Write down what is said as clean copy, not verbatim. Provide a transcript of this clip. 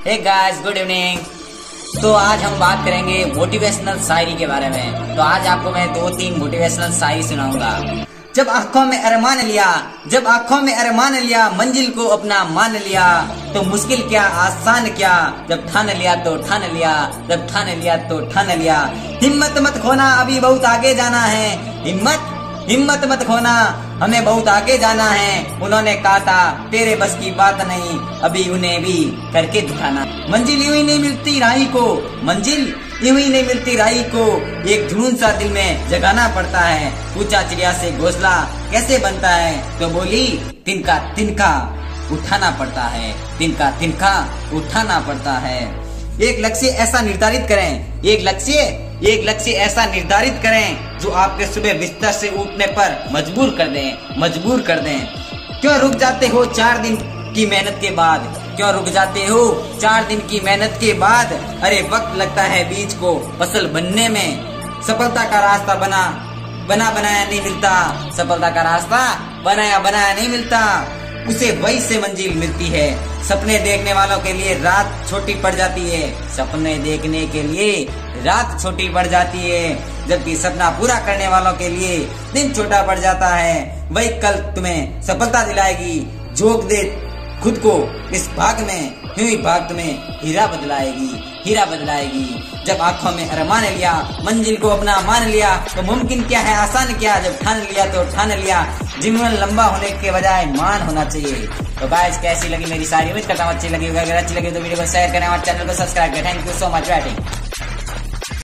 Hey guys, good evening. तो आज हम बात करेंगे मोटिवेशनल शायरी के बारे में। तो आज आपको मैं 2-3 मोटिवेशनल शायरी सुनाऊंगा। जब आंखों में अरमान लिया, जब आंखों में अरमान लिया, मंजिल को अपना मान लिया, तो मुश्किल क्या आसान क्या, जब ठान लिया तो ठान लिया, जब ठान लिया तो ठान लिया। हिम्मत मत खोना, अभी बहुत आगे जाना है। हिम्मत मत खोना, हमें बहुत आगे जाना है। उन्होंने कहा था तेरे बस की बात नहीं, अभी उन्हें भी करके दिखाना। मंजिल यूं ही नहीं मिलती राही को, मंजिल यूं ही नहीं मिलती राही को, एक जुनून सा दिल में जगाना पड़ता है। पूछा चिड़िया से घोंसला कैसे बनता है, तो बोली तिनका तिनका उठाना पड़ता है, तिनका तिनका उठाना पड़ता है। एक लक्ष्य ऐसा निर्धारित करें, एक लक्ष्य ऐसा निर्धारित करें जो आपके सुबह बिस्तर से उठने पर मजबूर कर दें। क्यों रुक जाते हो 4 दिन की मेहनत के बाद, क्यों रुक जाते हो 4 दिन की मेहनत के बाद। अरे वक्त लगता है बीज को फसल बनने में, सफलता का रास्ता बनाया नहीं मिलता, सफलता का रास्ता बनाया नहीं मिलता, उसे वही से मंजिल मिलती है। सपने देखने वालों के लिए रात छोटी पड़ जाती है, सपने देखने के लिए रात छोटी पड़ जाती है, जबकि सपना पूरा करने वालों के लिए दिन छोटा पड़ जाता है। वही कल तुम्हें सफलता दिलाएगी। झोंक दे खुद को इस भाग में, यूं ही भाग तुम्हें हीरा बदलाएगी। जब आंखों में अरमान लिया, मंजिल को अपना मान लिया, तो मुमकिन क्या है आसान क्या, जब ठान लिया तो ठान लिया। जीवन लंबा होने के बजाय मान होना चाहिए। तो गाइस, कैसी लगी मेरी शायरी? उम्मीद करता हूँ अच्छी लगी होगी। अगर अच्छी लगी तो वीडियो को शेयर करें और चैनल को सब्सक्राइब करें। Thank you so much.